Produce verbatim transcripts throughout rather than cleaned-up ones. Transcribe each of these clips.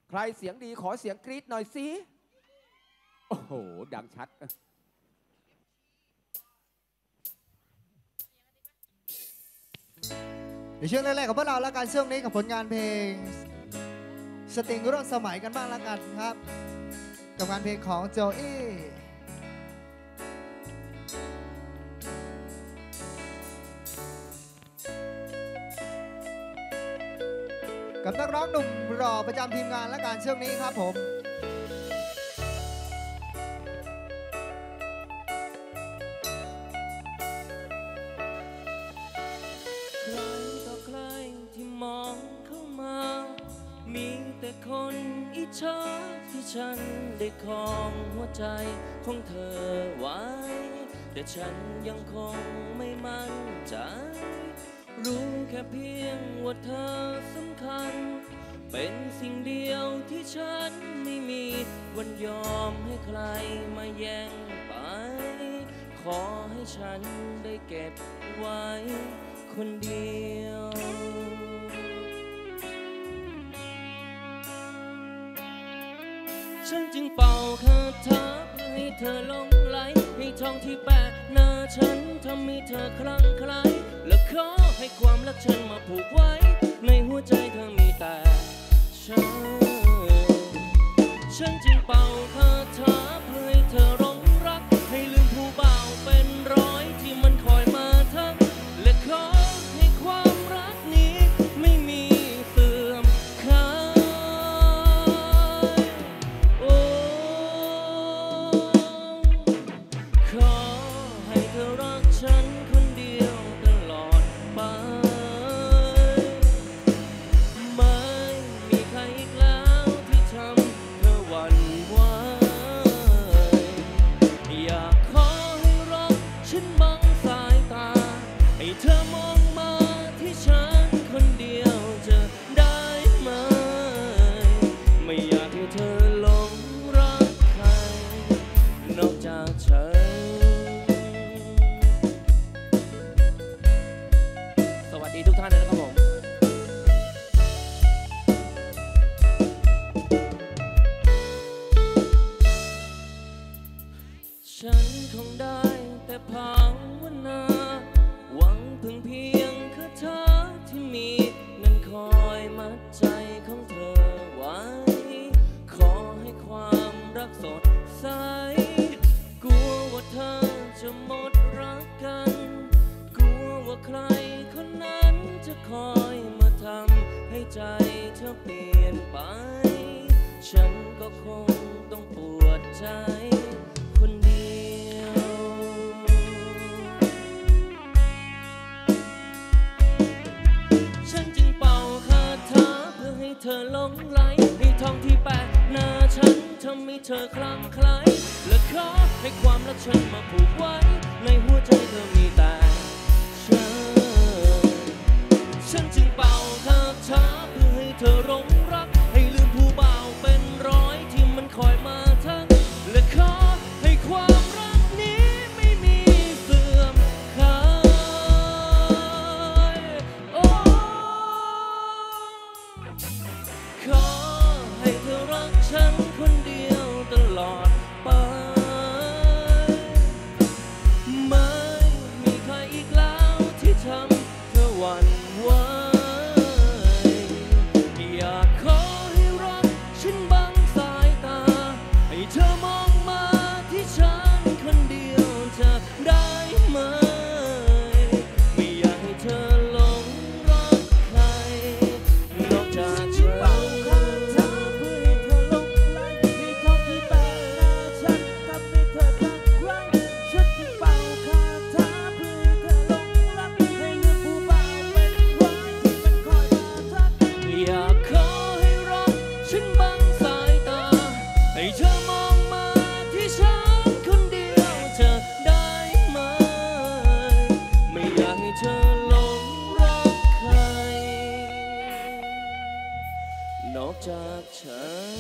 ใครเสียงดีขอเสียงกรี๊ดหน่อยสิโอ้โหดังชัดในช่วงแรกๆของพวกเราแล้วกันช่วงนี้กับผลงานเพลงสตริงร่วมสมัยกันบ้างแล้วกันครับกับงานเพลงของโจอี้กับนักร้องหนุ่มรอประจำทีมงานและการช่วงนี้ครับผมใครต่อใครที่มองเข้ามามีแต่คนอิจฉาที่ฉันได้ครองหัวใจของเธอไว้แต่ฉันยังคงไม่มั่นใจรู้แค่เพียงว่าเธอสำคัญเป็นสิ่งเดียวที่ฉันไม่มีวันยอมให้ใครมาแย่งไปขอให้ฉันได้เก็บไว้คนเดียวฉันจึงเป่าคาถาเพื่อให้เธอหลงไหลให้ทองที่แปะหน้าฉันทำให้เธอคลั่งไคล้และขอให้ความรักฉันมาผูกไว้ในหัวใจเธอมีแต่ฉันฉันจึงเป่าคาถาเพื่อให้เธอหลงรักให้ลืมผู้บ่าวเป็นร้อยที่มันคอยมาทักและขอให้ความรักนี้ไม่มีเสื่อมคลายโอ้ขอให้เธอรักฉันคนเดียวตลอดไปไม่มีใครอีกแล้วที่ทำเธอหวั่นไหวอยากขอให้รักฉันบังสายตาให้เธอมองมาที่ฉันคนเดียวจะได้ไหมไม่อยากให้เธอหลงรักใครนอกจากฉันสวัสดีทุกท่านเลยนะครับผมฉันคงได้แต่ภาวนาหวังพึ่งเพียงคาถาที่มีนั้นคอยมัดใจของเธอไว้ขอให้ความรักสดใสกลัวว่าเธอจะหมดรักกันกลัวว่าใครคนนั้นจะคอยมาทำให้ใจเธอเปลี่ยนไปฉันก็คงต้องปวดใจคนเดียวฉันจึงเป่าคาถาเพื่อให้เธอหลงไหลให้ทองที่แปะหน้าฉันทำให้เธอคลั่งไคล้และขอให้ความรักฉันมาผูกไว้ในหัวใจเธอมีแต่ฉันฉันจึงเป่าคาถาเพื่อให้เธอหลงรักให้ลืมผู้บ่าวเป็นร้อยที่มันคอยมาทักและขอให้ความรักนี้ไม่มีเสื่อมคลายโอ้ขอให้เธอรักฉันคนเดียวตลอดไปไม่มีใครอีกแล้วที่ทำเธอหวั่นไหวอยากขอให้รักฉันบังสายตาให้เธอมองมาที่ฉันคนเดียวจะได้ไหมไม่อยากให้เธอหลงรักใครนอกจากฉันเป่าคาถาเพื่อให้เธอหลงไหลให้ทองที่แปะหน้าฉันทำให้เธอคลั่งไคล้ฉันจึงเป่าคาถาเพื่อให้เธอหลงรักให้ลืมผู้บ่าวเป็นร้อยที่มันคอยมาทักอยากขอให้รักฉันบังสายตาให้เธอมองมาที่ฉันคนเดียวจะได้ไหมไม่อยากให้เธอหลงรักใครนอกจากฉัน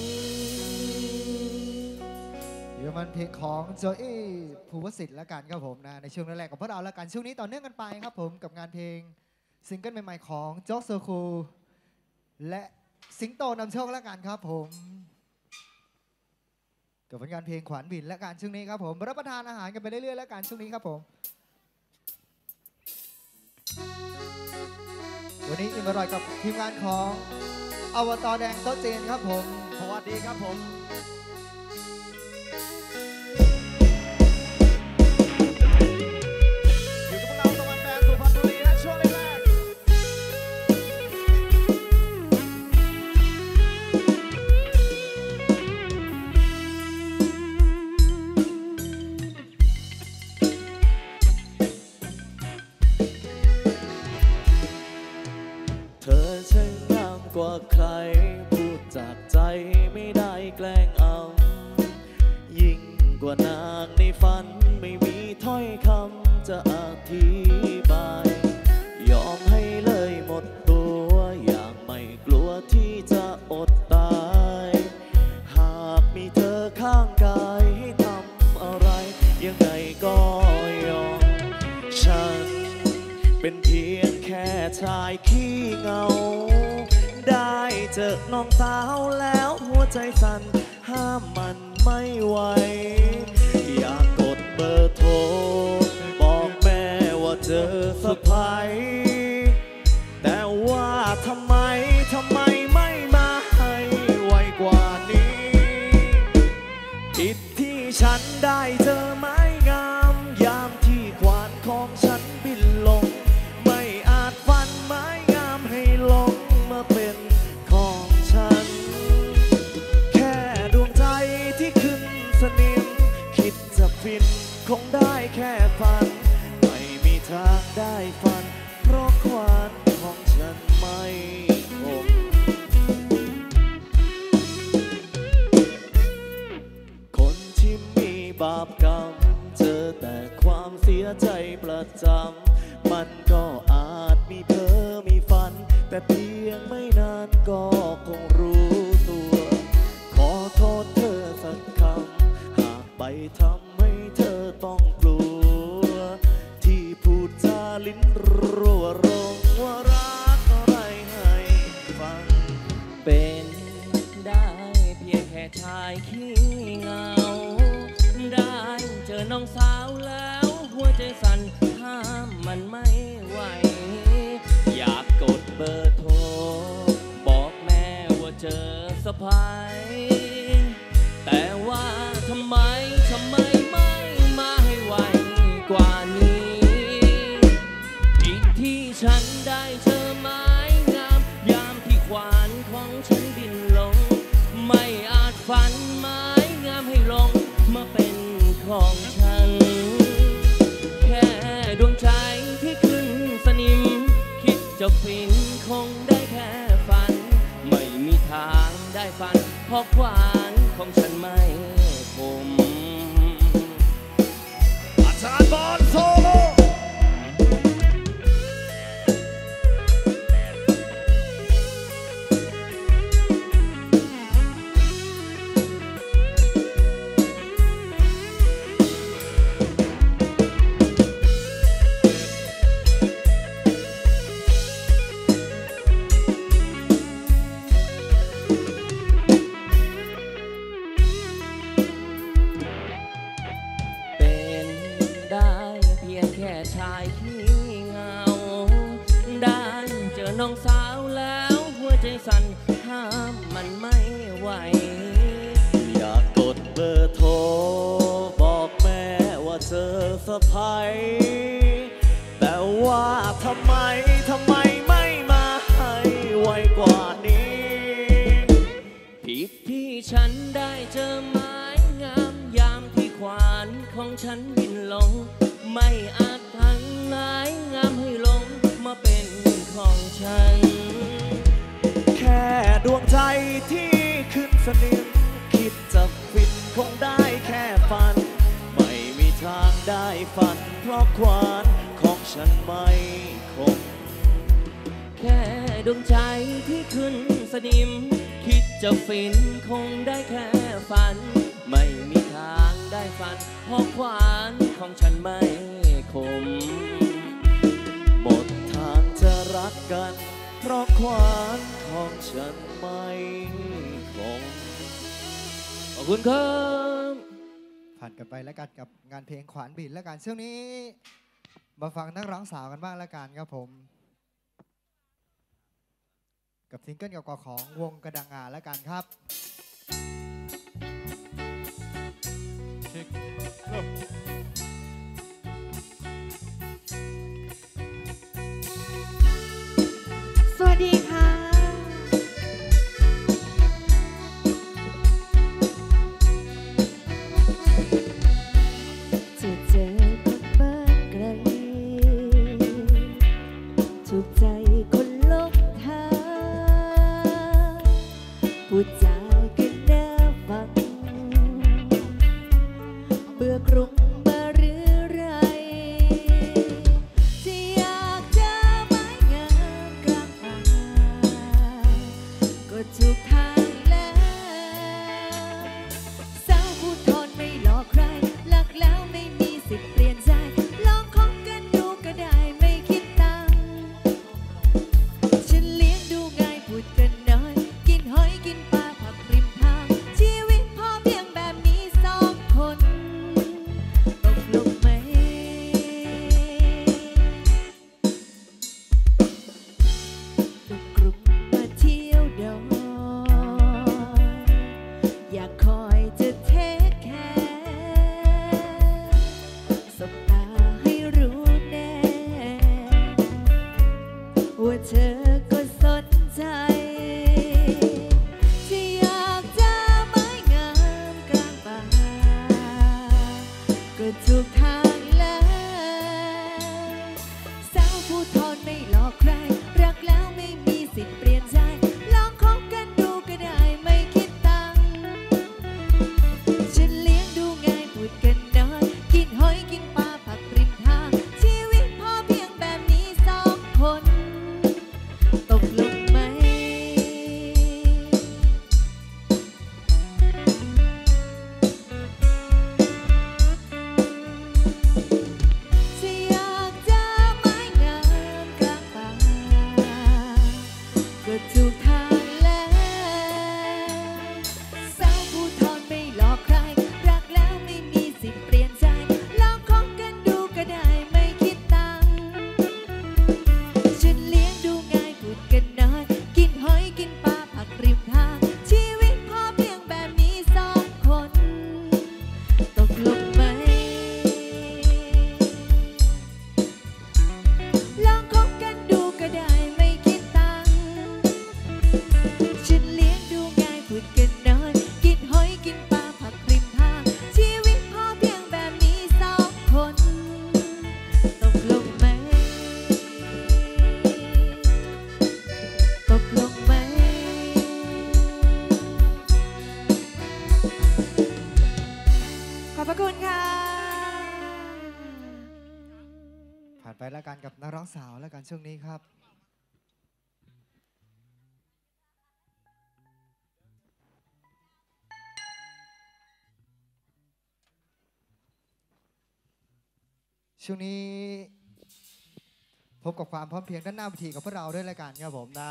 เดี๋ยวมันเพลงของโจอี้ภูวสิทธิ์และกันครับผมนะในช่วงแรกๆของพวกเราและกันช่วงนี้ต่อเนื่องกันไปครับผมกับงานเพลงซิงเกิลใหม่ๆของโจ๊กโซคูและสิงโตนำโชคและกันครับผมกับผลงานเพลงขวานบินและการช่วงนี้ครับผมรับประทานอาหารกันไปเรื่อยๆและการช่วงนี้ครับผมวันนี้อิ่มอร่อยกับทีมงานของอวตารแดงโต๊ะจีนครับผมสวัสดีครับผมอยู่กับพวกเราตะวันแดงสุพรรณบุรีและช่วงแรกเธอช่างงามกว่าใครพูดจากใจไม่ได้แกล้งอำยิ่งกว่านางในฝันไม่มีถ้อยคำจะอธิบายยอมให้เลยหมดตัวอย่างไม่กลัวที่จะอดตายหากมีเธอข้างกายให้ทำอะไรยังไงก็ยอมฉันเป็นเพียงแค่ชายขี้เหงาได้เจอน้องสาวแล้วหัวใจสั่นห้ามมันไม่ไหวอยากกดเบอร์โทรบอกแม่ว่าเจอสะพายแต่ว่าทำไมทำไมไม่มาให้ไวกว่านี้ผิดที่ฉันได้เจอไม้งามยามที่ขวานของฉันบินลงไม่อาจฟันไม้งามให้ลงมาเป็นของฉันแค่ดวงใจที่ขึ้นสนิมคิดจะฟินคงได้แค่ฝันไม่มีทางได้ฝันเพราะขวานของฉันไม่คมคนที่มีบาปกรรมเจอแต่ความเสียใจประจำมันก็อาจมีเพ้อมีฝันแต่เพียงไม่นานก็คงรู้ตัวขอโทษเธอสักคำหากไปทำให้เธอต้องกลัวที่พูดจาลิ้นรัวรงว่ารักอะไรให้ฟังเป็นได้เพียงแค่ชายขี้เหงาได้เจอน้องสาวแล้วหัวใจสั่นห้ามมันไม่ไหวอยากกดเบอร์โทรบอกแม่ว่าเจอสะพายแต่ว่าทำไมทำไมไม่มาให้ไวกว่านี้อีกที่ฉันได้เจอไม้งามยามที่ขวานของฉันบินลงไม่อาจฝันไม้งามให้ลงมาเป็นของฉันแค่ดวงใจที่ขึ้นสนิมคิดจะฟินคงได้แค่ฝันไม่มีทางได้ฝันเพราะขวานของฉันไม่คมอาจารย์บอลโซโลชายขี้เหงาได้เจอน้องสาวแล้วหัวใจสั่นห้ามมันไม่ไหวอยากกดเบอร์โทรบอกแม่ว่าเจอสะพายแต่ว่าทำไมทำไมไม่มาให้ไวกว่านี้ผิดที่ฉันได้เจอไม้งามยามที่ขวานของฉันบินลงไม่อาจพันไม้งามให้ลงมาเป็นของฉันแค่ดวงใจที่ขึ้นสนิมคิดจะฟินคงได้แค่ฝันไม่มีทางได้ฝันเพราะขวานของฉันไม่คมแค่ดวงใจที่ขึ้นสนิมคิดจะฟินคงได้แค่ฝันไม่มีทางได้ฝันเพราะขวานของฉันไม่คมหมดทางจะรักกันเพราะขวานของฉันไม่คมขอบคุณครับผ่านกันไปแล้วกันกับงานเพลงขวานบินแล้วกันช่วงนี้มาฟังนักร้องสาวกันบ้างแล้วกันครับผมกับซิงเกิลเก่าๆของวงกระดังงาแล้วกันครับสวัสดีค่ะจะเจอคนบ้านไกลถูกใจคนลบทางพูดจากันน่าฟังเบื่อกรุงมาหรือไรที่อยากจะไม้งามกลางป่าก็ถูกทางแล้วสาวผู้ทนไม่หลอกใครรักแล้วไม่มีสิทธิ์เปลี่ยนใจลองคบกันดูก็ได้ไม่คิดตังค์ฉันเลี้ยงดูง่ายพูดกันน้อยกินหอยกินปลาผักริมทางชีวิตพอเพียงแบบนี้สองคนตกลงไหมตกกลุ่มมาเที่ยวดอยอยากคอยจะเทคแคร์สบตาให้รู้แน่ว่าเธอก็สนใจที่อยากจะไม้งามกลางป่าก็ถูกทางแล้วสาวผู้ทนไม่หลอกใครรักแล้วไม่มีสิทธิ์เปลี่ยนใจลองคบกันดูก็ได้ไม่คิดตังค์ฉันเลี้ยงดูง่ายพูดกันน้อยกินหอยกินปลาผักริมทางชีวิตพอเพียงแบบนี้สองคนตกลงไหมที่อยากจะไม้งามกลางป่าก็ถูกทางแล้วสาวผู้ทนไม่หลอกใครรักแล้วไม่มีสิทธิ์เปลี่ยนใจลองคบกันดูก็ได้ไม่คิดตังค์ฉันเลี้ยงดูง่ายพูดกันน้อยกินหอยกินปลาผักริมทางชีวิตพอเพียงแบบนี้สองคนตกลงไหมลองคบกันดูก็ได้ไม่คิดตังค์ฉันเลี้ยงดูง่ายพูดกันน้อยกินหอยกินปลาผักริมทางชีวิตพอเพียงแบบนี้สองคนตกลงไหมตกลงไหมขอบพระคุณค่ะผ่านไปแล้วกันกับนักร้องสาวแล้วกันช่วงนี้ครับช่วงนี้พบกับความพร้อมเพรียงด้านหน้าเวทีกับพวกเราด้วยรายการครับผมนะ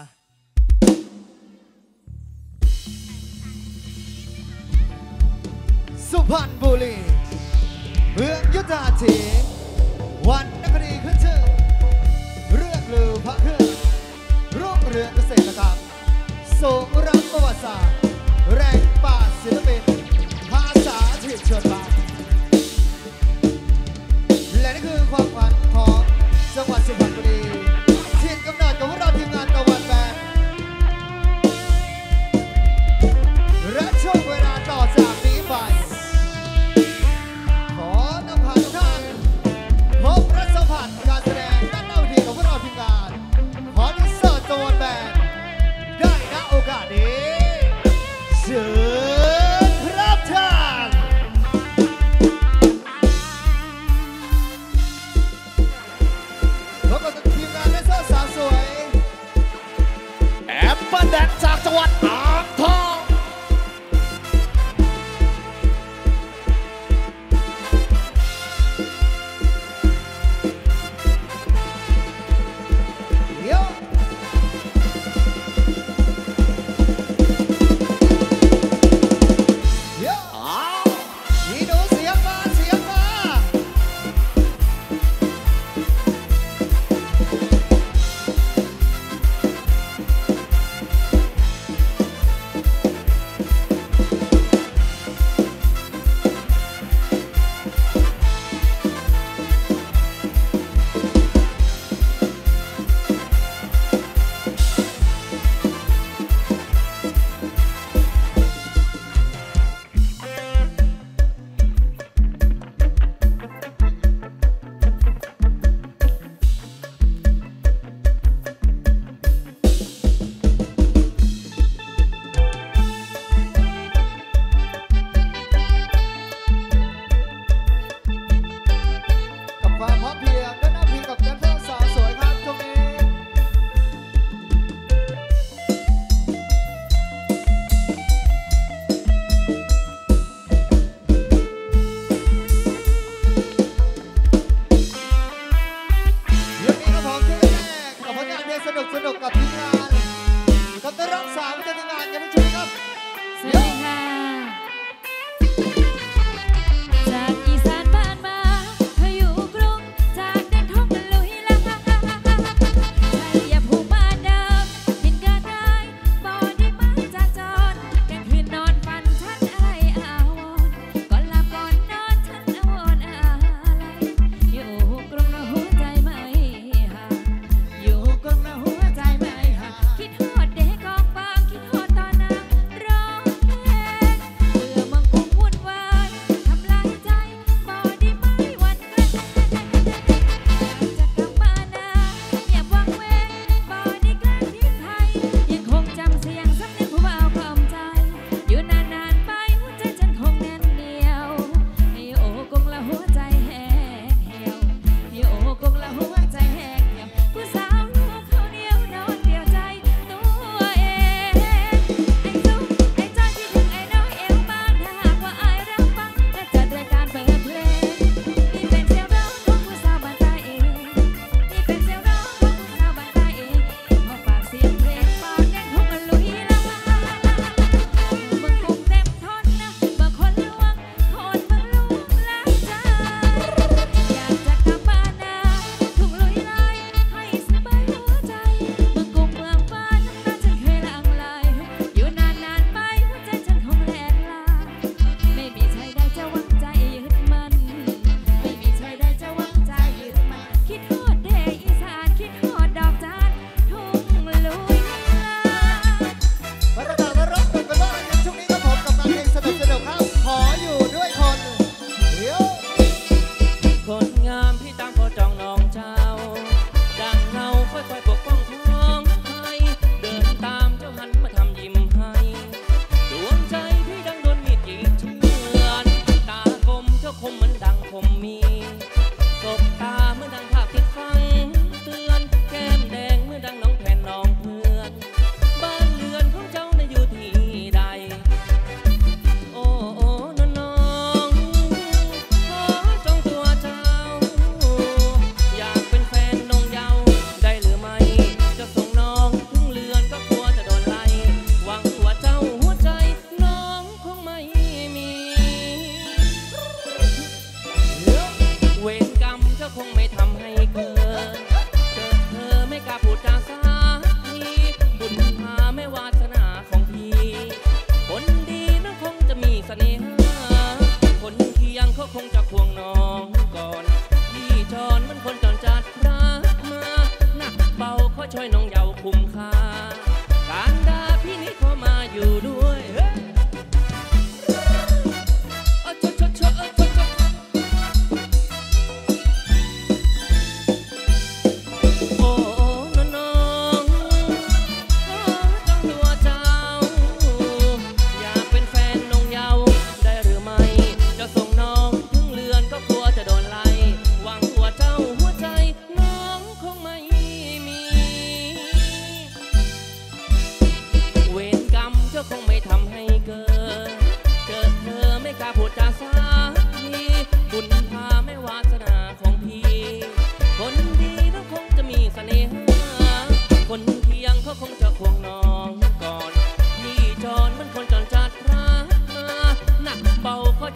สุพรรณบุรีเมืองยุทธาถีวันนครีขึ้นชื่อเรื่องลือพระเครื่องรุ่งเรืองเกษตรกรรมสูงรักประวัติศาสตร์แรงป่าศิลปินภาษาถิ่นชนบานและนี่คือความฝันของจังหวัดสุพรรณบุรีถิ่นกำเนิดของพวกเราทีมงานตะวันแบนและช่วงเวลาต่อจากนี้ไปขอนำพาทุกท่านพบและสัมผัสการแสดงด้านหน้าเวทีของพวกเราทีมงานขอดิเซอร์ตะวันแบนได้ณโอกาสนี้เชิญครับท่าน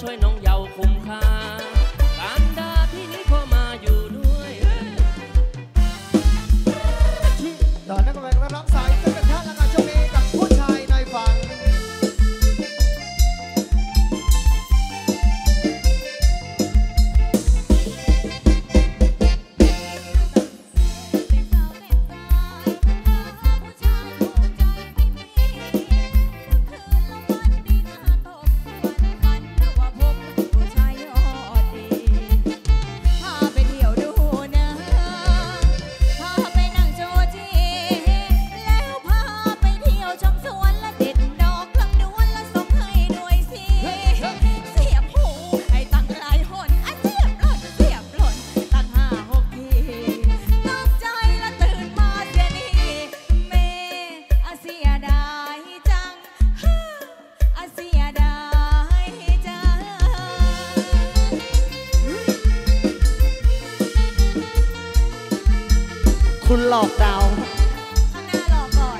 ช่วยน้องเยาว์คุ้มค่าการดาพี่นี้ขอมาอยู่ด้วยตอนนั้นก็เป็นรับสายซึ่งเป็นท่านและการโชคดีกับผู้ชายในฝันคุณหลอกดาวข้างหน้ารอก่อน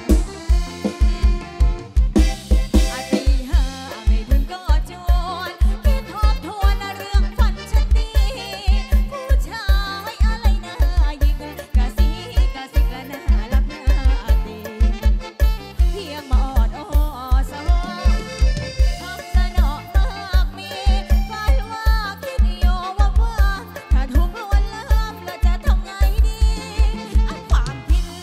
อาตีห้าไม่ถึงก็จวนคิดทบทวนเรื่องฝันฉันดีผู้ชายอะไรน่ายิงกะซีกะซิกะน่ารักน่าตีเพียงมาออดอ้อสวทำสนอมากมีฝันว่าคิดโยว่าว่าถ้าถูกลวนลามแล้วจะทำไงดีความผิด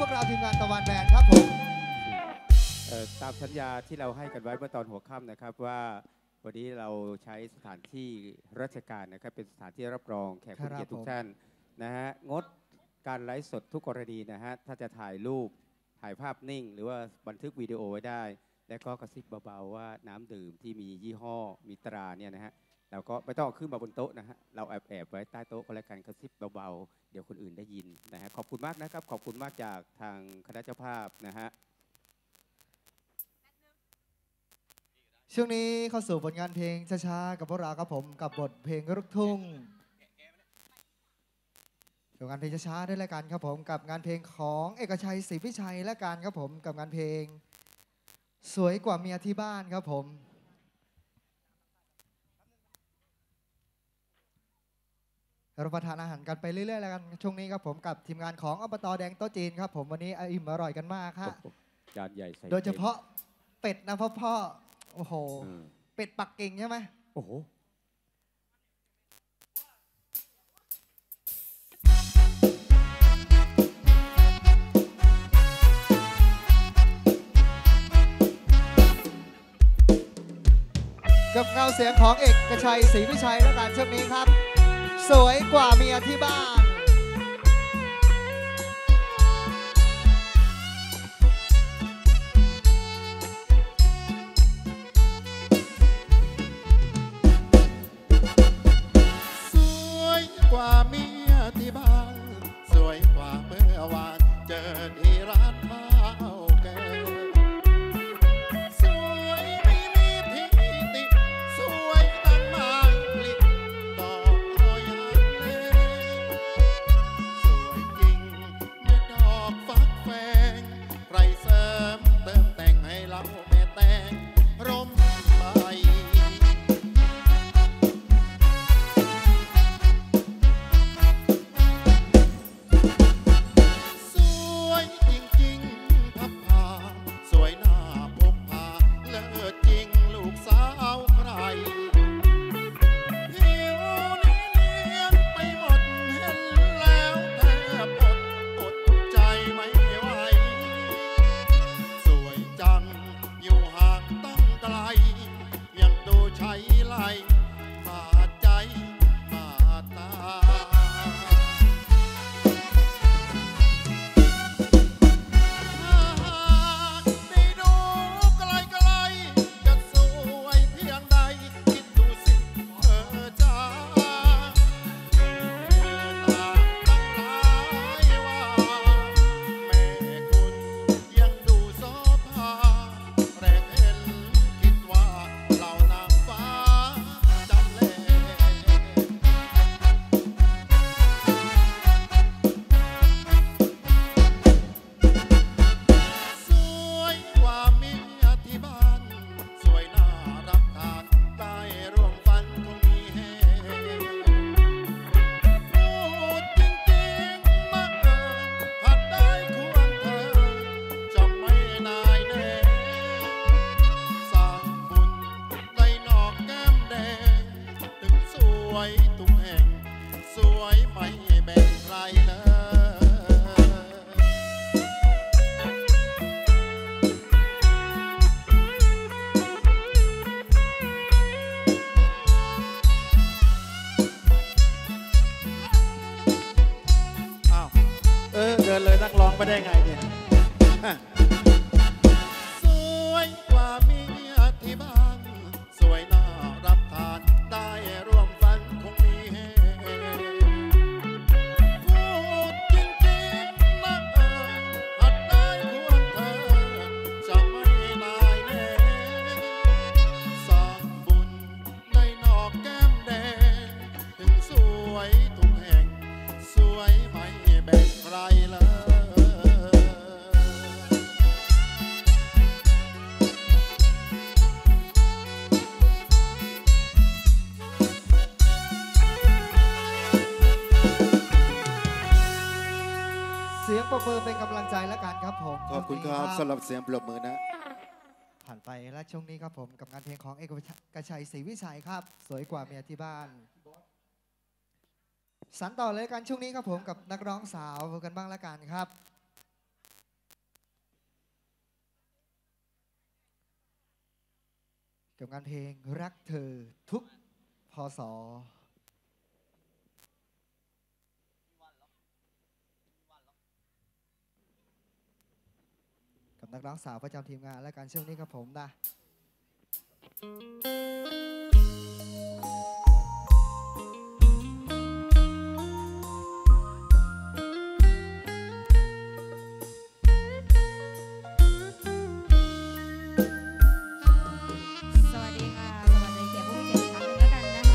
วกเราทีมงานตะวันแบนครับผมเอ่อตามสัญญาที่เราให้กันไว้เมื่อตอนหัวค่ำนะครับว่าวันนี้เราใช้สถานที่ราชการนะครับเป็นสถานที่รับรองแขกผู้มีเกียรติทุกท่านนะฮะงดการไลฟ์สดทุกกรณีนะฮะถ้าจะถ่ายรูปถ่ายภาพนิ่ง หรือว่าบันทึกวิดีโอไว้ได้ และก็กระซิบเบาๆว่าน้ำดื่มที่มียี่ห้อมีตราเนี่ยนะฮะเราก็ไม่ต้องเอาขึ้นมาบนโต๊ะนะฮะเราแอบแอบไว้ใต้โต๊ะก็แล้วกันกระซิบเบาๆเดี๋ยวคนอื่นได้ยินนะฮะขอบคุณมากนะครับขอบคุณมากจากทางคณะเจ้าภาพนะฮะช่วงนี้เข้าสู่ผลงานเพลงช้าๆกับพวกเราครับผมกับบทเพลงลูกทุ่งกับงานเพลงช้าๆด้วยละกันครับผมกับงานเพลงของเอกชัยศรีวิชัยและกันครับผมกับงานเพลงสวยกว่าเมียที่บ้านครับผมรับประทานอาหารกันไปเรื่อยๆแล้วกันช่วงนี้ครับผมกับทีมงานของอบตแดงโต๊ะจีนครับผมวันนี้อิ่มอร่อยกันมากฮะจานใหญ่ใส่โดยเฉพาะเป็ดนะพ่อพ่อโอ้โหอืมเป็ดปักกิ่งใช่ไหมโอ้โหกับเงาเสียงของเอกชัยศรีวิชัยและการช่วงนี้ครับ สวยกว่าเมียที่บ้านสวยกว่าเมียที่บ้านสวยกว่าเมื่อวานเจอที่ร้านข้าวแกงสวยไม่มีที่ติสวยตั้งไม้ผลิดอกอ้อยอันเล็กสวยจริงเมื่อดอกฟักแฟงใครเสริมเติมแต่งให้เราแม่แต่งร่มใบ สวยจริงๆพับผ้าสวยหน้าพกพาเลิศจริงลูกสาวใครผิวนี้เนียนไปหมดเห็นแล้วแทบอดอดใจไม่ไหวสวยจังอยู่ห่างตั้งไกลยังดูใช้ไหลขาดใจขาดตา ถ้าหากได้ดูไกลๆจะสวยเพียงใดคิดดูสิเธอจ้าเมื่อนางตั้งหลายว่าแม่คุณยังดูโสภาแรกเห็นคิดว่าเหล่านางฟ้าจำแล สวยกว่าเมียที่บ้านสวยน่ารับทานใต้ร่วมฝันคงมีแห่พูดจริงๆมาเออผัดได้ควงเธอจะไม่นายแน่สร้างบุญได้นอกแก้มแดงถึงสวยทุกแห่งสวยไม่แบ่งใครเลย อ้าว เออ เดินเลยนักร้องไปได้ไงเนี่ยฮะสวยกว่าเมียที่บ้าน สวยน่ารับทานได้ร่วมฝันคงมีแห่พูดจริงๆนะเออหัดได้ควงเธอจะไม่นายแน่สร้างบุญในนอกแก้มแดงถึงสวยทุกแห่ง สวยไม่แบ่งใครเลยเสียงปรบมือเป็นกำลังใจและกันครับผมขอบคุณครับสำหรับเสียงปรบมือนะผ่านไปและช่วงนี้ครับผมกับงานเพลงของเอกชัยศรีวิชัยครับ สวยกว่าเมียที่บ้านสันต่อเลยกันช่วงนี้ครับผมกับนักร้องสาวกันบ้างละกันครับกับงานเพลงรักเธอทุกพศกับนักร้องสาวประจำทีมงานและการช่วงนี้ครับผมนะสวัสดีค่ะ สวัสดีแขกผู้มีเกียรติอีกครั้งหนึ่งแล้วกันนะคะ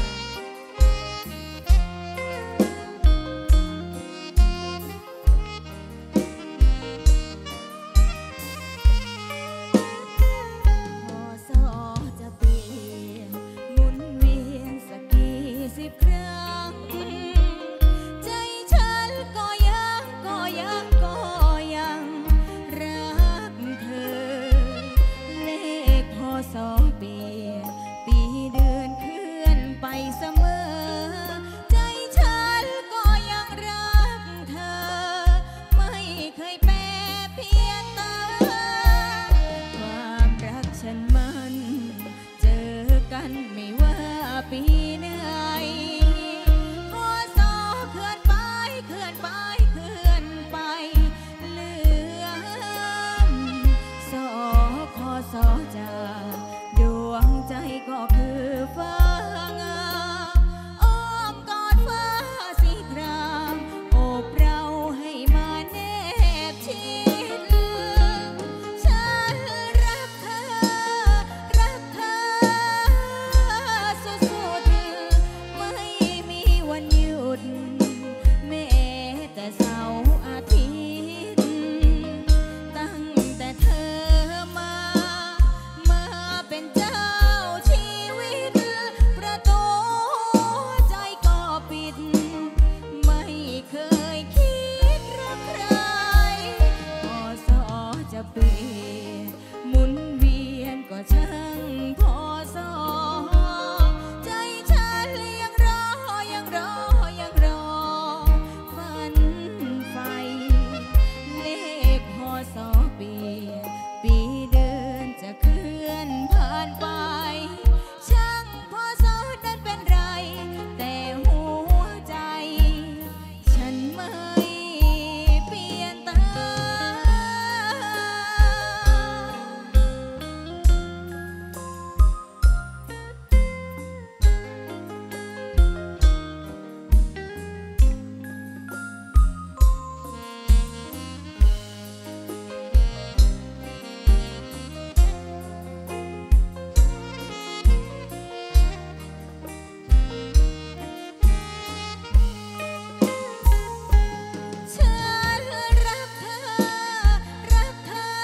พอสอจะเปลี่ยนหมุนเวียนสักกี่สิบครั้ง ใจฉันก็ยังก็ยังก็ยังรักเธอ เลขพศเปลี่ยนปีเดือนเคลื่อนไปเสมอ ใจฉันก็ยังรักเธอ ไม่เคยแปรเปลี่ยนตามความรักฉันมันเจอกันไม่ว่าปีไหนพศเคลื่อนไปเคลื่อนไปเคลื่อนไปเหลือสอคอสอจากดวงใจก็คือฟ้างามอ้อมกอดฟ้าสีครามโอบเราให้มาแนบชิดฉันรักเธอ รักเธอสุดๆไม่มีวันหยุดแม้แต่เสาร์อาทิตย์ตั้งแต่เธอมา มาเป็นเจ้าชีวิต ประตูใจก็ปิด ไม่เคยคิดรักใครพอสอจะเปลี่ยนหมุนเวียนก็ช่างพอสอใจฉันยังรอยังรอยังรอฝันใฝ่เลขพอสอเปลี่ยนปีเดือนจะเคลื่อนผ่านไป ช่างพอสอนั้นเป็นไร แต่หัวใจ ฉันไม่เปลี่ยนตามฉันรักเธอ รักเธอ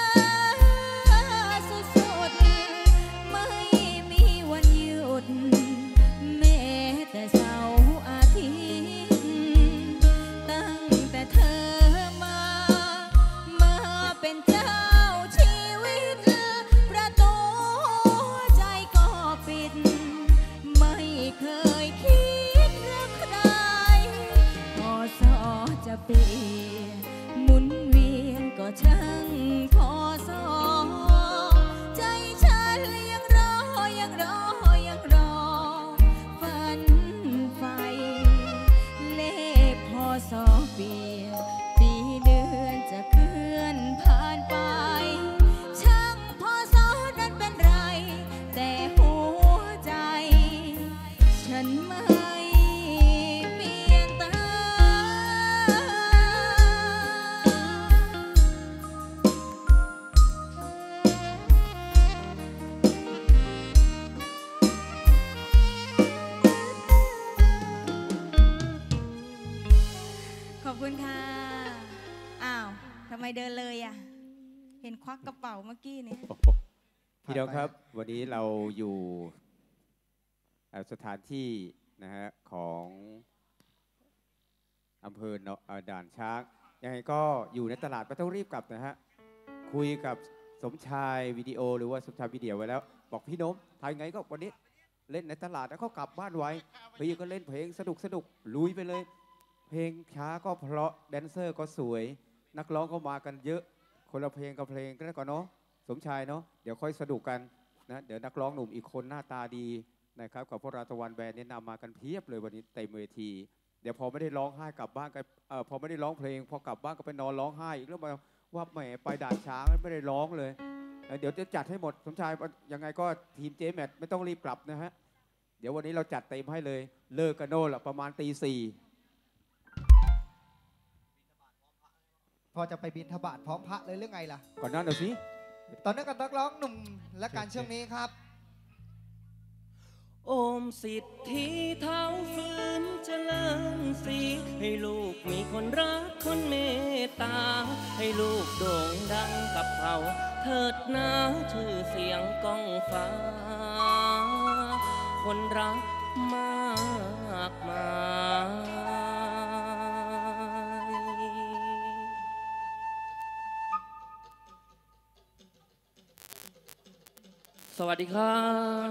สุดๆไม่มีวันหยุดแม้แต่เสาร์อาทิตย์ตั้งแต่เธอมา มาเป็นเจ้าชีวิต ประตูใจก็ปิด ไม่เคยคิดรักใครพอสอจะเปลี่ยนหมุนเวียนก็ช่างพอสอใจฉันยังรอยังรอยังรอฝันใฝ่เลขพอสอเปลี่ยนปีเดือนจะเคลื่อนผ่านไป ช่างพอสอนั้นเป็นไร แต่หัวใจ ฉันไม่เปลี่ยนตามขอบคุณค่ะ อ้าว ทำไมเดินเลยอ่ะ เห็นควักกระเป๋าเมื่อกี้เนี่ยพี่น้องครับ วันนี้เราอยู่เอ่อสถานที่นะฮะของอำเภอเนาะเอ่อด่านช้างยังไงก็อยู่ในตลาดไม่ต้องรีบกลับนะฮะคุยกับสมชายวิดีโอหรือว่าสมชายวิดีโอไว้แล้ว บอกพี่โน้มทำยังไงก็วันนี้เล่นในตลาดแล้วก็กลับบ้านไวพี่ก็เล่นเพลงสนุกสนุกลุยไปเลย เพลงช้าก็เพราะแดนเซอร์ก็สวย นักร้องก็มากันเยอะ คนละเพลงกับเพลงก็แล้วกันเนาะสมชายเนาะเดี๋ยวค่อยสนุกกันนะเดี๋ยวนักร้องหนุ่มอีกคนหน้าตาดีนะครับกับพวกเราตะวันแบนด์แนะนำมากันเพียบเลยวันนี้เต็มเวทีเดี๋ยวพอไม่ได้ร้องไห้กลับบ้านก็เออพอไม่ได้ร้องเพลงพอกลับบ้านก็ไปนอนร้องไห้อีกแล้วมาว่าแหมไปด่านช้างไม่ได้ร้องเลยเดี๋ยวจะจัดให้หมดสมชายยังไงก็ทีมเจแมทไม่ต้องรีบกลับนะฮะเดี๋ยววันนี้เราจัดเต็มให้เลยเลิกกันโน่นละประมาณตีสี่พอจะไปบิณฑบาตพร้อมพระเลยหรือไงล่ะก่อนนั้นเอาสิตอนนี้กับนักร้องหนุ่มและการช่วงนี้ครับโอมสิทธิเท้าฝืนเจริญสีให้ลูกมีคนรักคนเมตตาให้ลูกโด่งดังกับเขาเถิดนะชื่อเสียงก้องฟ้าคนรักมากมายสวัสดีครับ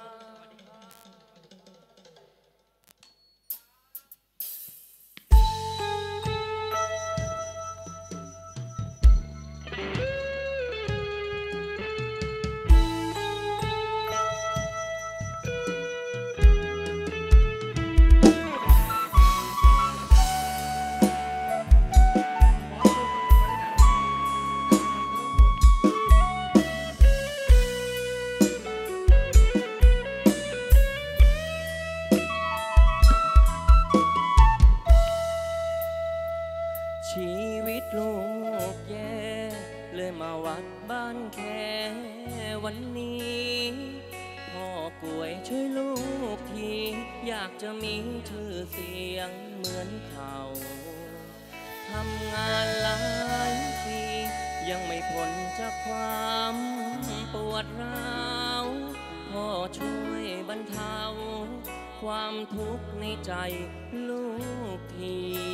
ชีวิตลูกแย่เลยมาวัดบ้านแค่วันนี้พ่อกล้วยช่วยลูกทีอยากจะมีชื่อเสียงเหมือนเขาทำงานหลายปียังไม่พ้นจากความปวดร้าวพ่อช่วยบรรเทาความทุกข์ในใจลูกที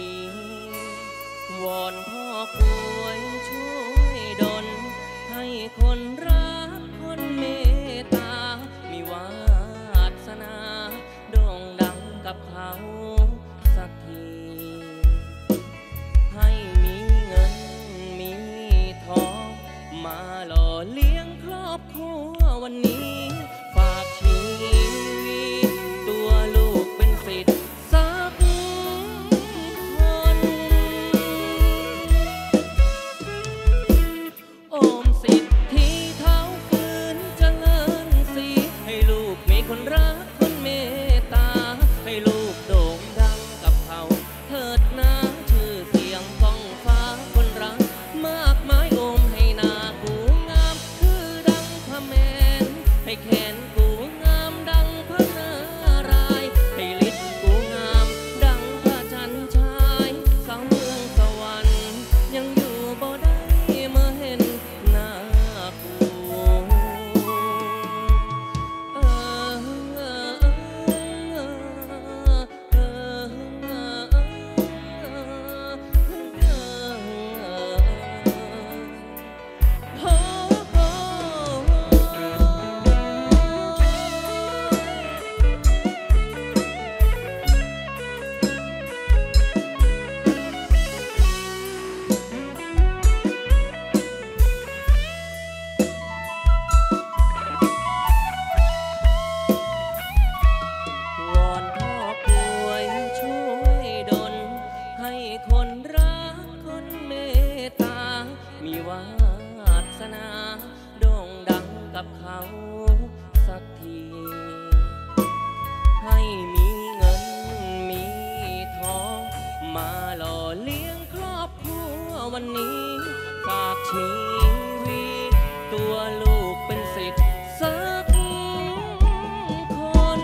วอนพ่อกล้วยช่วยดลให้คนรักคนเมตตามีวาสนาโด่งดังกับเขาสักทีให้มีเงินมีทองมาหล่อเลี้ยงครอบครัววันนี้ฝากชีวิตตัวลูกเป็นศิษย์สักคนรักคนเมตตาให้ลูกโด่งดังกับเขาเถิดนะชื่อเสียงก้องฟ้าคนรักมากมายโอมให้หน้ากูงามคือดังพระแมนให้แขนกูงามดังพระนารายณ์ให้ฤทธิ์กูงามดังพระจันทร์ฉายสาวเมืองสวรรค์ยังอยู่บ่ได้เมื่อเห็นหน้ากูคนรักคนเมตตามีวาสนาโด่งดังกับเขาสักทีให้มีเงินมีทองมาหล่อเลี้ยงครอบครัววันนี้ฝากชีวิตตัวลูกเป็นศิษย์สักคน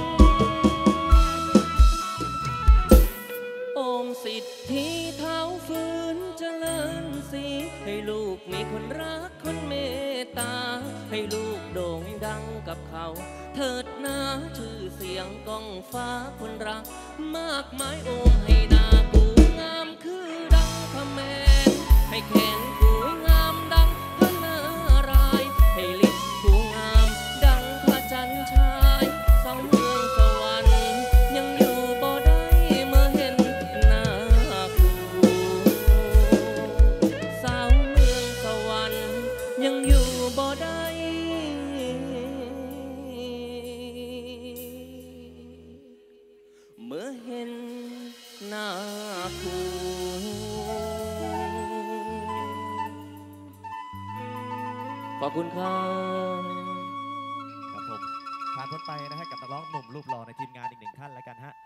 โอมสิทธิเท้าฝืนเจริญสีให้ลูกมีคนรักคนเมตตาให้ลูกโด่งดังกับเขาเถิดนะชื่อเสียงก้องฟ้าคนรักมากมายโอมให้หน้ากูงามคือดังพระแมนให้แขนกูงามดังพระนารายณ์ให้ลิ้นกูงามดังพระจันทร์ฉายสองเมืองสวรรค์ยังอยู่บ่ได้เมื่อเห็นหน้ากูสาวเมืองสวรรค์ยังอยู่บ่ได้มื่อเห็นหน้าคู่ ขอบคุณครับครับผมผ่านพ้นไปนะฮะกับนักร้องหนุ่มรูปหล่อในทีมงานอีกหนึ่งท่านแล้วกันฮะ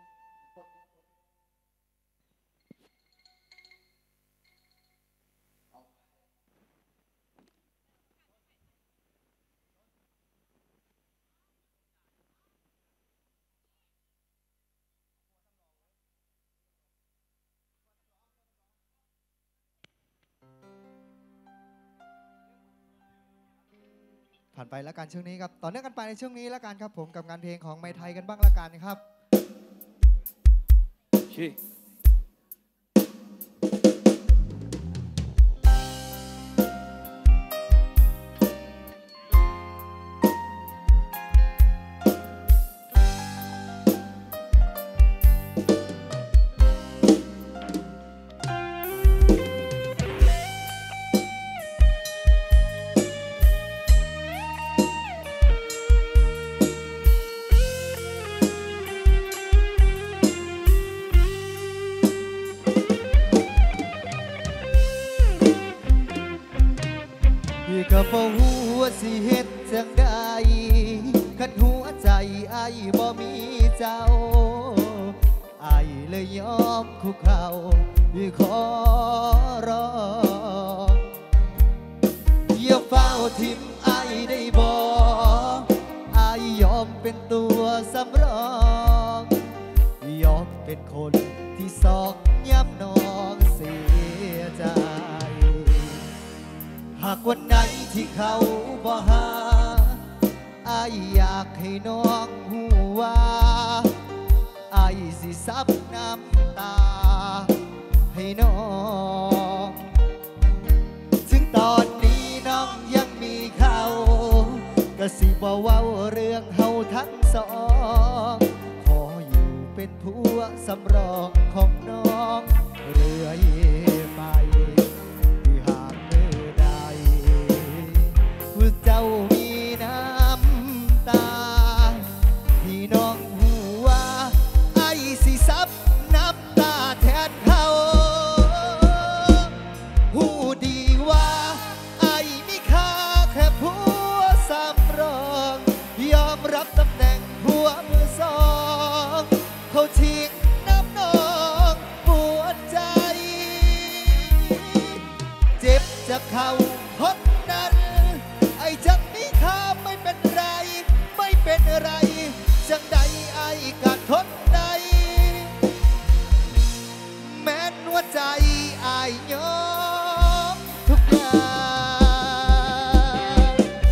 ผ่านไปแล้วกันช่วงนี้ครับต่อเนื่องกันไปในช่วงนี้แล้วกันครับผมกับงานเพลงของไมไทยกันบ้างละกันครับชิก็บ่ฮู้ว่าสิเฮ็ดจังใดคันหัวใจอ้ายบ่มีเจ้าอ้ายเลยยอมคุกเข่าขอร้องอย่าเฝ้าทิมอ้ายได้บ่อ้ายยอมเป็นตัวสำรองยอมเป็นคนที่สอกย้ำน้องเสียใจหากวันไหนที่เขาบ่หาอ้ายอยากให้น้องหูว่าอ้ายสิซับน้ำตาให้น้องถึงตอนนี้น้องยังมีเขาก็สิบ่เว้าเรื่องเฮาทั้งสองขออยู่เป็นผัวสำรองของน้องเรื่อยไปเจ้ามีน้ำตาที่น้องหูว่าไอ้สิซับน้ำตาแทนเขาหูดีว่าไอ้มีค่าแค่ผัวสำรองยอมรับตำแหน่งผัวมือสองเขาทิ้งน้ำนองปวดใจเจ็บจากเขาคนนั้นไอ้จังนี้ข้าไม่เป็นไรไม่เป็นไรจังใดไอ้กะทนได้แม้นหัวใจไอ้ยอมทุกอย่าง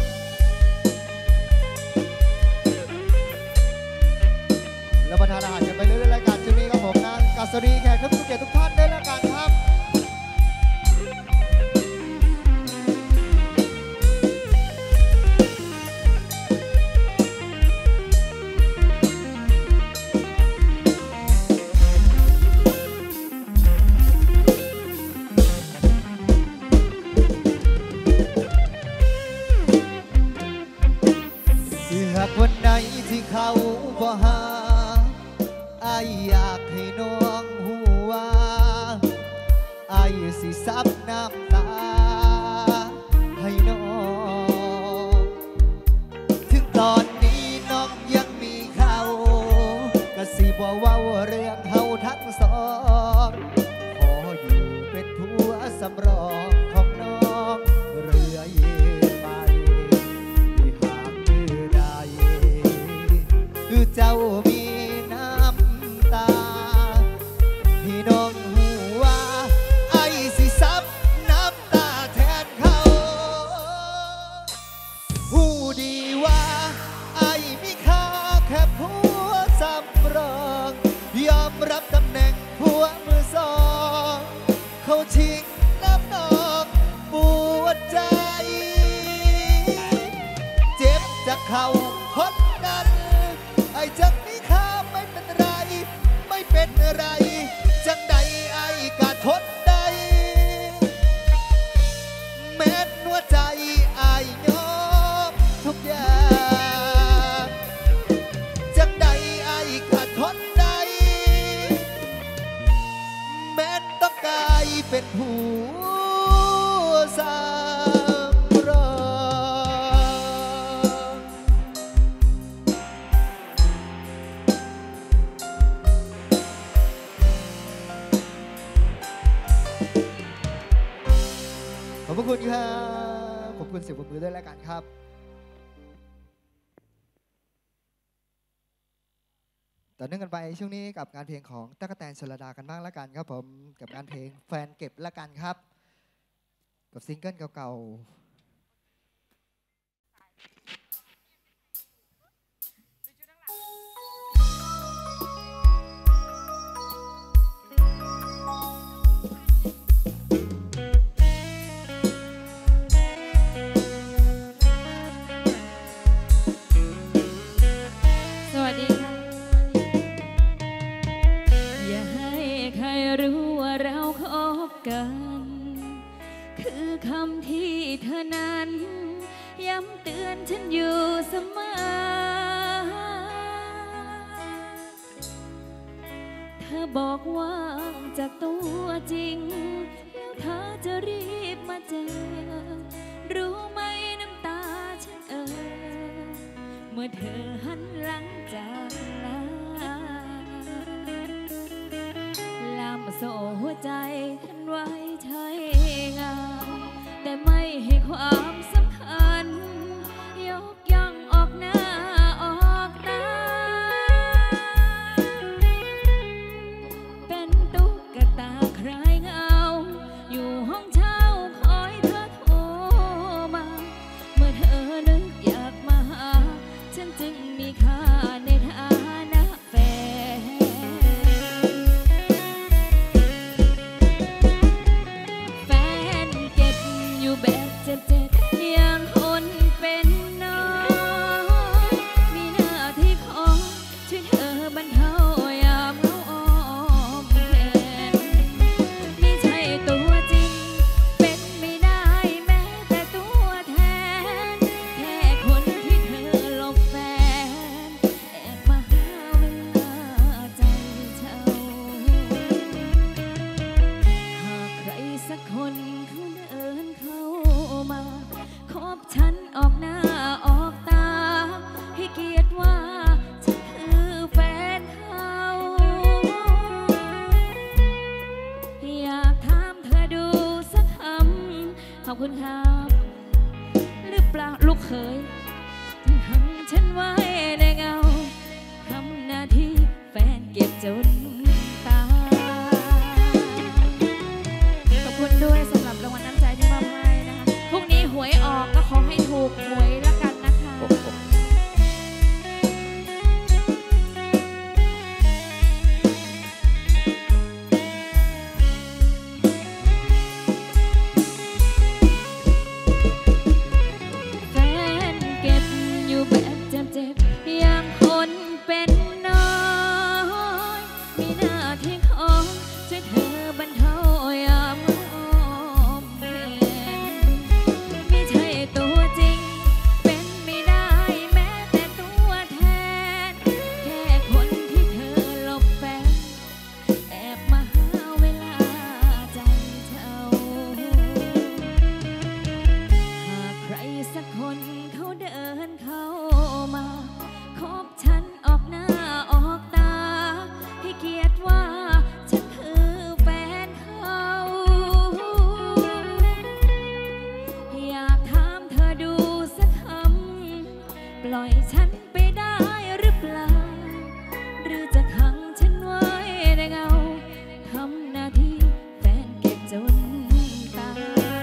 แล้วประทานอาหารกันไปเรื่อยๆรายการช่วงนี้ครับผมนะกาสรีแขกทุกเกียรติทุกท่านด้วยแล้วกันครับวันไหนที่เขาบ่หาอ้ายอยากให้น้องหูว่าอ้ายสิซับน้ำตาให้น้องถึงตอนนี้น้องยังมีเขาก็สิบ่เว้าเรื่องเฮาทั้งสองขออยู่เป็นผัวสำรองของน้องเรื่อยไปคือเจ้ามีน้ำตาพี่น้องหูว่าไอ้สิซับน้ำตาแทนเขาหูดีว่าไอ้มีค่าแค่ผัวสำรองยอมรับตำแหน่งผัวมือสองเขาทิ้งน้ำนองปวดใจเจ็บจากเขาคนนั้นไอ้จังนี้ข้าไม่เป็นไรไม่เป็นไรจังใดไอ้กะทนได้แม้นหัวใจไอ้ยอมทุกอย่างจังใดไอ้กะทนได้เป็นผู้สำรอง ขอบพระคุณครับ ขอบคุณเสียงปรบมือด้วยแล้วกันครับ ต่อเนื่องกันไปช่วงนี้กับงานเพลงของตั๊กแตนชลดากันบ้างแล้วกันครับผมกับงานเพลงแฟนเก็บแล้วกันครับ กับซิงเกิลเก่าสวัสดีค่ะ อย่าให้ใครรู้ว่าเราคบกัน คือคำที่เธอนั้นย้ำเตือนฉันอยู่เสมอ เธอบอกว่าจากตัวจริง แล้วเธอจะรีบมาเจอ รู้ไหมน้ำตาฉันเอ่อเมื่อเธอหันหลังจากลาลามโซ่หัวใจฉันไว้ใช้งานแต่ไม่ให้ความสำคัญ ยกย่องออกหน้าออกตา เป็นตุ๊กตาคลายเหงา อยู่ห้องเช่าคอยเธอโทรมา เมื่อเธอนึกอยากมาหา ฉันจึงมีค่าในฐานะแฟน แฟนเก็บอยู่แบบเจ็บๆอย่างคนเป็นน้องมีหน้าที่ขอช่วยเธอบรรเทายามเหงาอ้อมแขนไม่ใช่ตัวจริง เป็นไม่ได้แม้แต่ตัวแทน แค่คนที่เธอหลบแฟน แอบมาหาเวลาใจเช่า หากใครสักคนเขาเดินเข้ามาคบฉันออกหน้าออกตา ให้เกียรติว่าฉันคือแฟนเขา อยากถามเธอดูสักคำขอบคุณครับ หรือเปล่าลูกเคยทำฉันไว้ในเงาทำหน้าที่แฟนเก็บจนตาย ขอบคุณด้วยสำหรับรางวัลน้ำใจที่มอบให้นะคะพรุ่งนี้หวยออกก็ขอให้ถูกหวยแล้วกันนะคะ แฟนเก็บอยู่แบบเจ็บๆอย่างคนเป็นน้อย มีหน้าที่ขอช่วยเธอบรรเทายามเหงาอ้อมแขนไม่ใช่ตัวจริง เป็นไม่ได้แม้แต่ตัวแทน แค่คนที่เธอหลบแฟน แอบมาหาเวลาใจเช่า หากใครสักคนเขาเดินเข้ามาคบฉันออกหน้าออกตา ให้เกียรติว่าฉันคือแฟนเขา อยากถามเธอดูสักคำ ปล่อยฉันไปได้หรือเปล่า หรือจะขังฉันไว้ในเงาทำหน้าที่แฟนเก็บจนตาย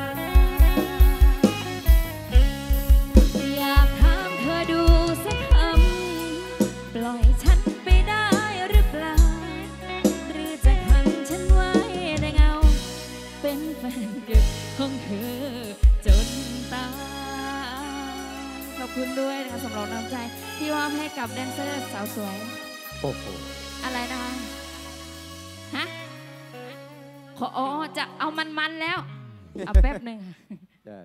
อยากถามเธอดูสักคำ ปล่อยฉันไปได้หรือเปล่า หรือจะขังฉันไว้ในเงา เป็นแฟนเก็บของเธอจนตาย ขอบคุณด้วยนะคะสำหรับน้ำใจที่มอบให้กับแดนเซอร์สาวสวยโอ้โหอะไรนะคะ ฮะ ขออ๋อจะเอามันๆแล้ว เอาแป๊บหนึ่งได้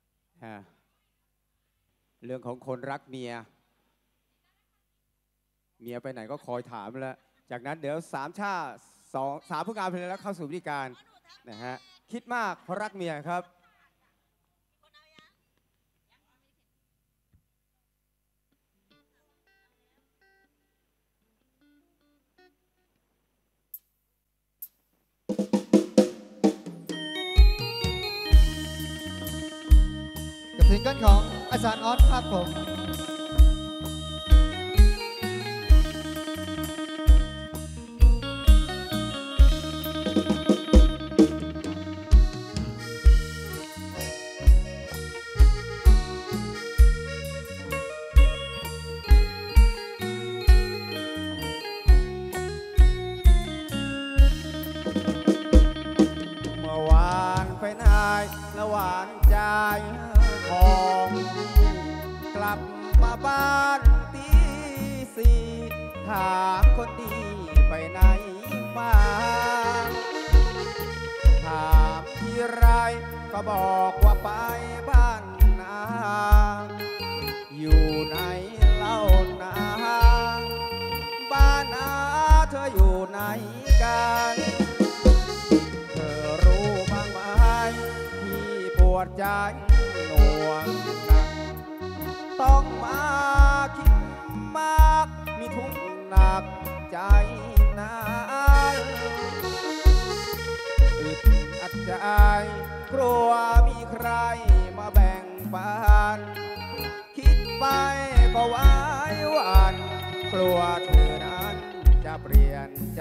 ฮะเรื่องของคนรักเมียเมียไปไหนก็คอยถามแล้วจากนั้นเดี๋ยวสามชาสองสามผู้การเพลงแล้วเข้าสู่วิธีการนะฮะคิดมากเพราะรักเมียครับกับซิงเกิลของอาจารย์ออสครับผมเมื่อวานไปไหนละหวานใจของกลับมาบ้านตีสี่ถามคนดีไปไหนมาถามที่ไรก็บอกว่าไปบ้านนาอยู่ไหนเล่านาบ้านนาเธออยู่ไหนกันเธอรู้บ้างไหมที่ปวดใจหน่วงหนักต้องมาคิดมากมีทุกข์หนักใจนานอึดอัดใจกลัวมีใครมาแบ่งปันคิดไปก็วายหวันกลัวเธอนั้นจะเปลี่ยนใจ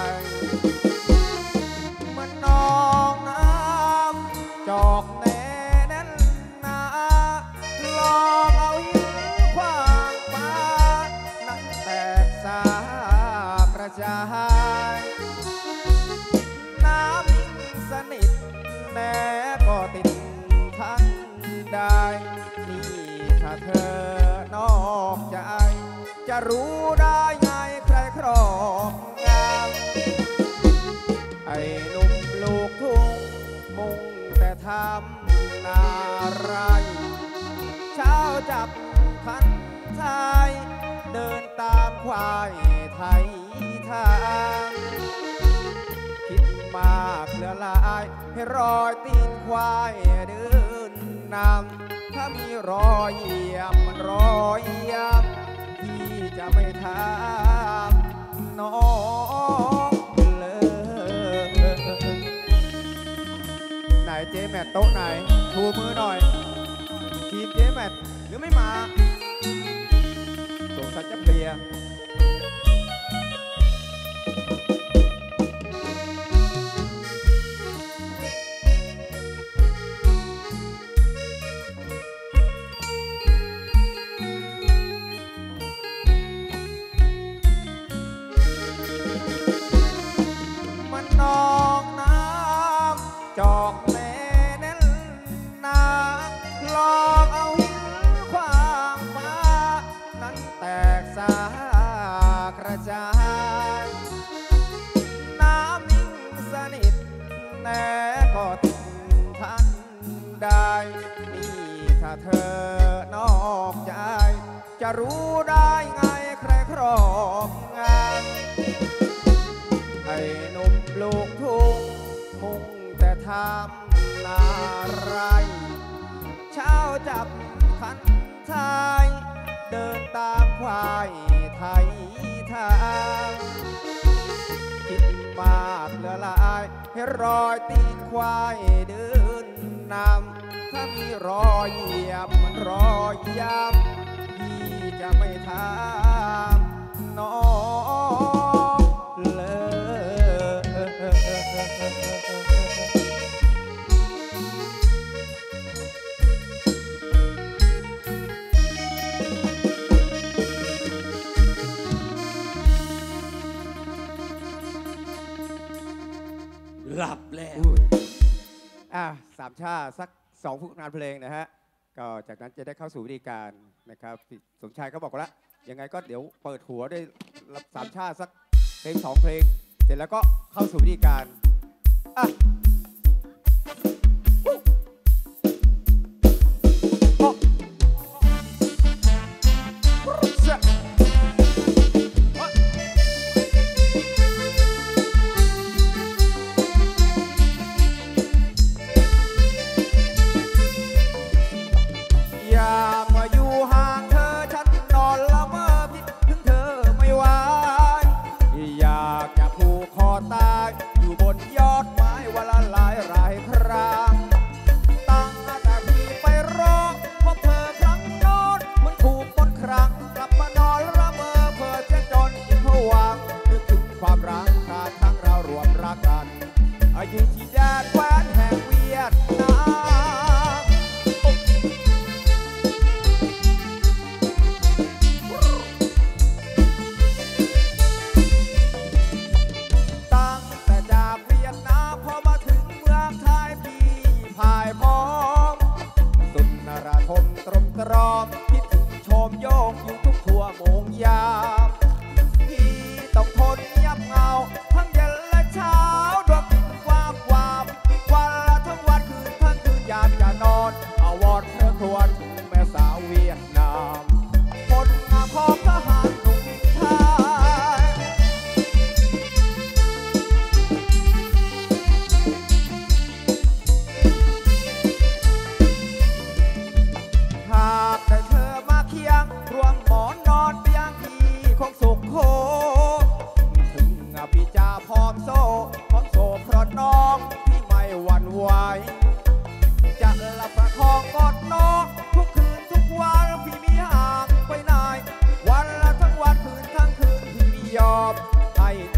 มันนองน้ำจอกแน่แน่นหนาลองเอาหินขวางฟ้านั้นแตกสากระจายน้ำนิ่งสนิทแม้ก็ติดทันได้นี่ถ้าเธอนอกใจจะรู้ได้ไงใครครอบงำไอ้หนุ่มลูกทุ่งมุ่งแต่ทำนาไรเช้าจับคันชายเดินตามควายไทยทางคิดมากเหลือหลายให้รอยตีนควายเดินนำถ้ามีรอยเยี่ยมมันรอยเยี่ยมที่จะไม่ทำน้องเลยไหนเจ๊แมทโต๊ะไหนชูมือหน่อยทีมเจ๊แมทหรือไม่มาสงสัยจะเปลี่ยนนองน้ำจอกแน่แน่นหนาลองเอาหินขวางฟ้านั้นแตกสากระจายน้ำนิ่งสนิทแน่ก็ติดทันได้นี่ถ้าเธอนอกใจจะรู้ได้ไงใครครอบงำไอ้หนุ่มลูกทุ่งมุ่งแต่ทำนาไรเช้าจับคันชายเดินตามควายไทยทางคิดมากเหลือหลายให้รอยตีนควายเดินนำถ้ามีรอยเหยียบมันรอยย้ำพี่จะไม่ทำน้องหลับแล้วอ่ะสามชาสักสองผู้งานเพลงนะฮะก็จากนั้นจะได้เข้าสู่วิธีการนะครับสมชายเขาบอกแล้วยังไงก็เดี๋ยวเปิดหัวได้รับสามชาสักเพลงสองเพลงเสร็จแล้วก็เข้าสู่วิธีการอ่ะ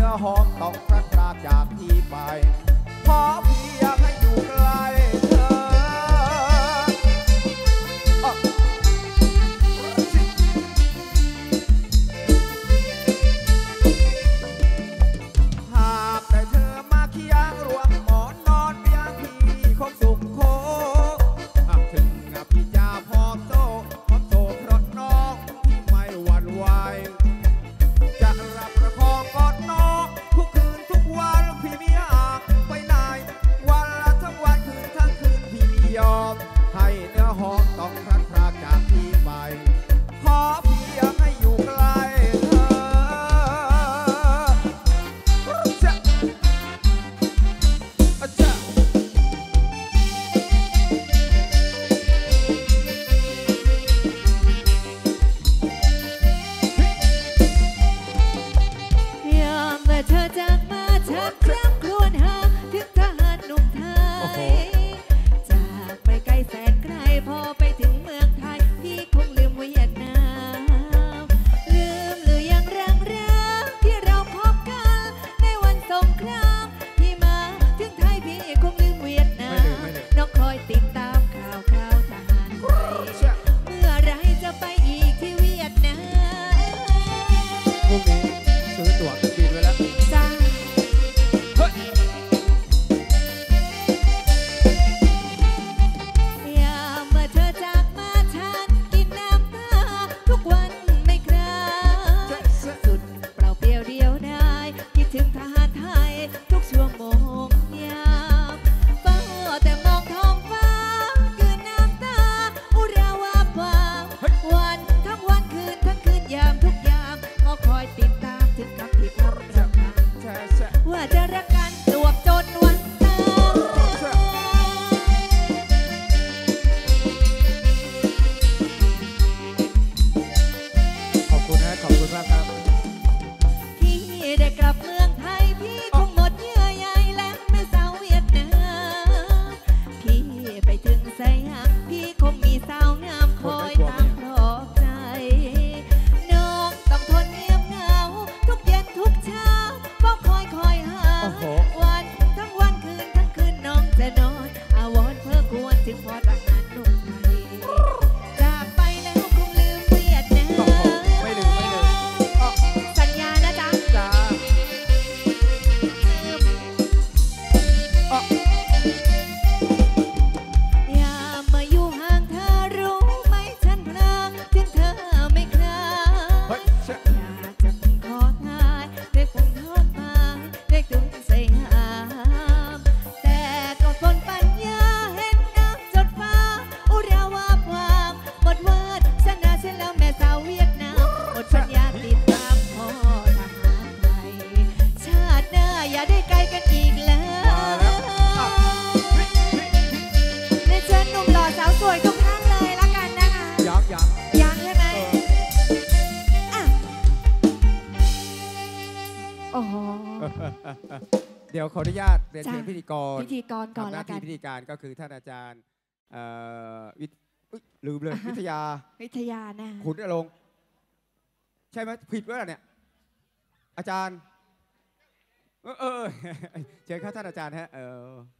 อหอมต้องพลัดพรากจากพี่ไปขอเพียงให้อยู่ใกล้เธออ่ะหากได้เธอมาเคียงรวมหมอนนอนเพียงพี่คงสุขโคหากถึงพี่จะพร้อมโตพร้อมโตเพราะน้องที่ไม่หวั่นไหวจะรับประคองกอดน้องทุกคืนทุกวันพี่ไม่อยากไปไหนวันละทั้งวันคืนทั้งคืนพี่ไม่ยอมให้เนื้อหอมต้องพลัดพรากจากพี่ไปขอเพียงให้อยู่ใกล้เธอจะจะยามเมื่อเธอจากมาฉันคร่ำครวญหาถึงทหารหนุ่มไทโอ้โหยจากไปไกลแสนไกลพอไปถึงเมืองไทยพี่คงลืมเวียดนามลืมหรือยังรังรักที่เราพบกันในวันสงครามพี่มาถึงไทยพี่คงลืมเวียดนาไม่มลืมไม่ลืมน้องคอยติดตามข่าวข่าวทหารไทยเมื่อไรจะไปอีกที่เวียดนามพรุ่งนี้ซื้อตั๋วเครื่องบินไว้แล้วจ้าเฮ้ยยามเมื่อเธอจากมาฉันกินน้ำตาทุกวันไม่คลายสุดเปล่าเปลี่ยวเดียวได้คิดถึงทหารไทยทุกชั่วโมงยามเฝ้าแต่มองท้องฟ้าคืนน้ำตาอุราวาบวามวันทั้งวันคืนทั้งคืนยามทุกยามก็คอยติดตามถึงคำที่พำรำพันแช่แช่ว่าจะรักกันตวบจนวันตายขอบคุณนะขอบคุณมากครับพี่ได้กลับเมืองไทยพี่คงหมดเยื่อใยและไม่สาวเวียดนามพี่ไปถึงสยามพี่คงมีสาวงามคอยตามปลอบใจน้องต้องทนเงียบเหงาทุกเย็นทุกเช้าเฝ้าคอยคอยหาโอ้โหวันทั้งวันคืนทั้งคืนน้องจะนอนอาวรณ์เพื่อควรถึงพอทหารหนุ่มไทยจากไปแล้วคงลืมเวียดนาโอ้โหมไม่ลืมไม่ลืมอ่ะสัญญานะจ๊ะจ้าอ่ะอย่ามาอยู่ห่างเธอรู้ไหมฉันเพลิงถึงเธอไม่คลาเฮ้ยยแช่อยากจะขอทายได้คงทอดมาได้ถึงสยามแต่ก็ทนปัญญาเห็นน้ำจดฟ้าอุราวาความหมดวาสนาฉันแล้วแม่สาวเวียดนามหมดปัญญาติดตามพ่อทหารไทยชาติหน้าอย่าได้ไกลกันอีกแล้วมาแล้วอ่ะเรียนเชิญหนุ่มหล่อสาวสวยทุกท่านเลยละกันนะคะยังยังยังใช่ไหมเอออ่ะโอ้โหเดี๋ยวขออนุญาตเรียนเชิญจ้ะพิธีกรพิธีกรก่อนทำหน้าละกัที่นพิธีการก็คือท่านอาจารย์เอ่อวิทอุ๊ยลืมเลย วิทยาวิทยานะขุนอลงค์ใช่ไหมผิดวะเนี่ย อาจารย์ เออเออเออเชิญครับท่านอาจารย์ฮะเออ